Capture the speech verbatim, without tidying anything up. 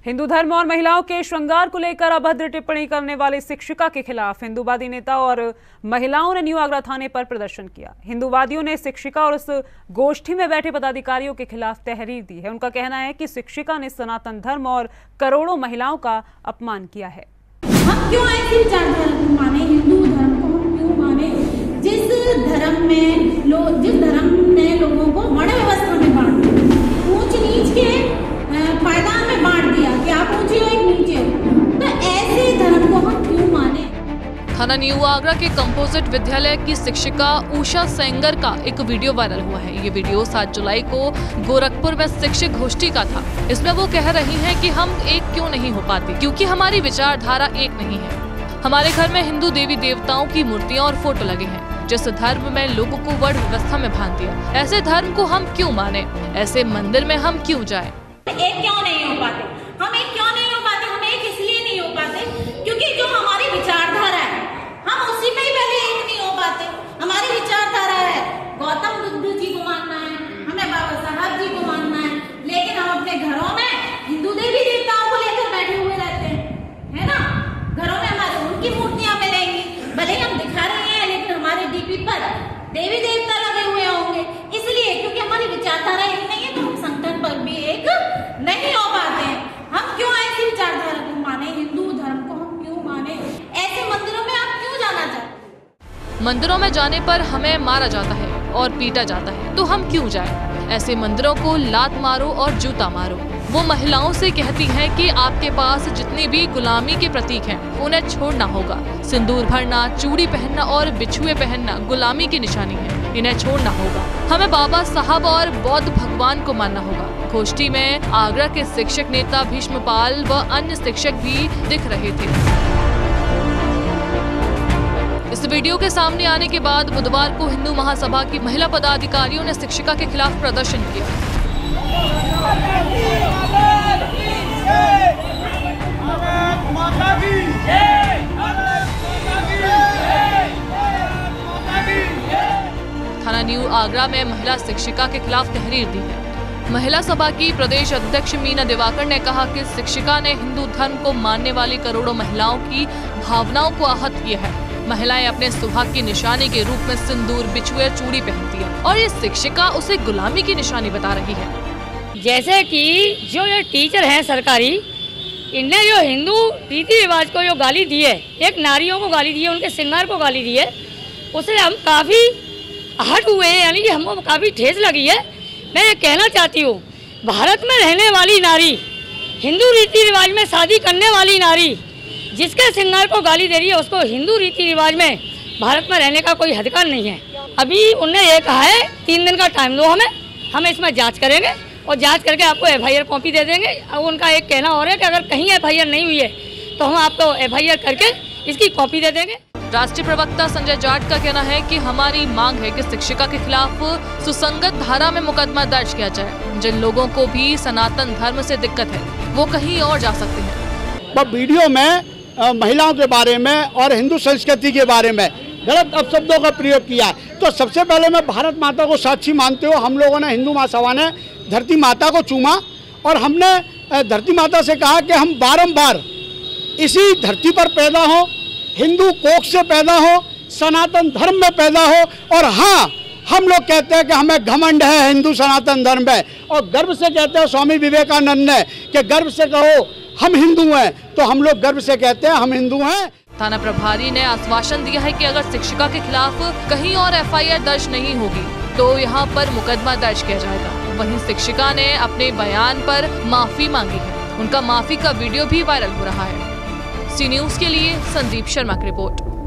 हिंदू धर्म और महिलाओं के श्रृंगार को लेकर अभद्र टिप्पणी करने वाली शिक्षिका के खिलाफ हिंदूवादी नेता और महिलाओं ने न्यू आगरा थाने पर प्रदर्शन किया। हिंदूवादियों ने शिक्षिका और उस गोष्ठी में बैठे पदाधिकारियों के खिलाफ तहरीर दी है। उनका कहना है कि शिक्षिका ने सनातन धर्म और करोड़ों महिलाओं का अपमान किया है। हम क्यों ऐसी विचारधारा को माने, हिंदू धर्म को हम क्यों माने, जिस धर्म में लोग जिस धर्म ने लोगों को वर्ण व्यवस्था में बांट दिया, ऊंच नीच के पायदान में बांट दिया कि आप ऊंचे हो एक नीचे हो, तो ऐसे धर्म को हम क्यों माने। थाना न्यू आगरा के कंपोजिट विद्यालय की शिक्षिका उषा सेंगर का एक वीडियो वायरल हुआ है। ये वीडियो सात जुलाई को गोरखपुर में शिक्षक गोष्ठी का था। इसमें वो कह रही हैं कि हम एक क्यों नहीं हो पाते, क्योंकि हमारी विचारधारा एक नहीं है। हमारे घर में हिंदू देवी देवताओं की मूर्तियां और फोटो लगे हैं। जिस धर्म में लोगों को वर्ण व्यवस्था में बांध दिया, ऐसे धर्म को हम क्यों माने, ऐसे मंदिर में हम क्यों जाएं? एक क्यों नहीं हो पाते, हम एक क्यों नहीं हो पाते, हम एक इसलिए नहीं हो पाते क्योंकि जो हमारी विचारधारा है हम उसी में ही पहले एक नहीं हो पाते। हमारी विचारधारा है गौतम बुद्ध जी को मानना है, हमें बाबा साहब जी को मानना है, लेकिन हम अपने घरों में हिंदू देवी देवताओं को लेकर बैठे हुए रहते हैं, है ना। घरों में हमारे उनकी मूर्तियां मिलेंगी, भले हम दिखा रहे हैं लेकिन हमारे डीपी पर देवी देवता लगे हुए होंगे, इसलिए क्योंकि हमारी विचारधारा एक नहीं है तो हम संगठन पर भी एक नहीं हो पाते हैं। हम क्यों ऐसी विचारधारा को माने, हिंदू धर्म को हम क्यों माने, ऐसे मंदिरों में आप क्यों जाना चाहते? मंदिरों में जाने पर हमें मारा जाता है और पीटा जाता है, तो हम क्यों जाएं? ऐसे मंदिरों को लात मारो और जूता मारो। वो महिलाओं से कहती हैं कि आपके पास जितने भी गुलामी के प्रतीक हैं उन्हें छोड़ना होगा। सिंदूर भरना, चूड़ी पहनना और बिछुए पहनना गुलामी की निशानी है, इन्हें छोड़ना होगा। हमें बाबा साहब और बौद्ध भगवान को मानना होगा। गोष्ठी में आगरा के शिक्षक नेता भीष्मपाल व अन्य शिक्षक भी दिख रहे थे। इस वीडियो के सामने आने के बाद बुधवार को हिंदू महासभा की महिला पदाधिकारियों ने शिक्षिका के खिलाफ प्रदर्शन किया। थाना न्यू आगरा में महिला शिक्षिका के खिलाफ तहरीर दी है। महिला सभा की प्रदेश अध्यक्ष मीना दिवाकर ने कहा कि शिक्षिका ने हिंदू धर्म को मानने वाली करोड़ों महिलाओं की भावनाओं को आहत किया है। महिलाएं अपने सुहाग की निशानी के रूप में सिंदूर, बिछुए, चूड़ी पहनती है और ये शिक्षिका उसे गुलामी की निशानी बता रही है। जैसे कि जो ये टीचर हैं सरकारी, इनने जो हिंदू रीति रिवाज को जो गाली दी है, एक नारियों को गाली दी है, उनके श्रृंगार को गाली दी है, उससे हम काफ़ी आहत हुए हैं, यानी कि हमको काफ़ी ठेस लगी है। मैं ये कहना चाहती हूँ, भारत में रहने वाली नारी, हिंदू रीति रिवाज में शादी करने वाली नारी, जिसके श्रृंगार को गाली दे रही है, उसको हिंदू रीति रिवाज में भारत में रहने का कोई अधिकार नहीं है। अभी उन्होंने ये कहा है तीन दिन का टाइम दो हमें, हम इसमें जांच करेंगे और जांच करके आपको एफ आई आर कॉपी दे देंगे। और उनका एक कहना और है कि अगर कहीं एफ आई आर नहीं हुई है तो हम आपको एफ आई आर करके इसकी कॉपी दे देंगे। राष्ट्रीय प्रवक्ता संजय जाट का कहना है कि हमारी मांग है कि शिक्षिका के खिलाफ सुसंगत धारा में मुकदमा दर्ज किया जाए। जिन लोगों को भी सनातन धर्म से दिक्कत है वो कहीं और जा सकते हैं। वीडियो में महिलाओं के बारे में और हिंदू संस्कृति के बारे में गलत अपशब्दों का प्रयोग किया है। तो सबसे पहले मैं भारत माता को साक्षी मानते हो, हम लोगों ने हिंदू महासभा ने धरती माता को चूमा और हमने धरती माता से कहा कि हम बारंबार इसी धरती पर पैदा हो, हिंदू कोख से पैदा हो, सनातन धर्म में पैदा हो। और हाँ, हम लोग कहते हैं कि हमें घमंड है हिंदू सनातन धर्म है और गर्व से कहते हैं, स्वामी विवेकानंद ने कि गर्व से कहो हम हिंदू हैं, तो हम लोग गर्व से कहते हैं हम हिंदू हैं। थाना प्रभारी ने आश्वासन दिया है कि अगर शिक्षिका के खिलाफ कहीं और एफ आई आर दर्ज नहीं होगी तो यहाँ पर मुकदमा दर्ज किया जाएगा। वहीं शिक्षिका ने अपने बयान पर माफी मांगी है। उनका माफी का वीडियो भी वायरल हो रहा है। सी न्यूज़ के लिए संदीप शर्मा की रिपोर्ट।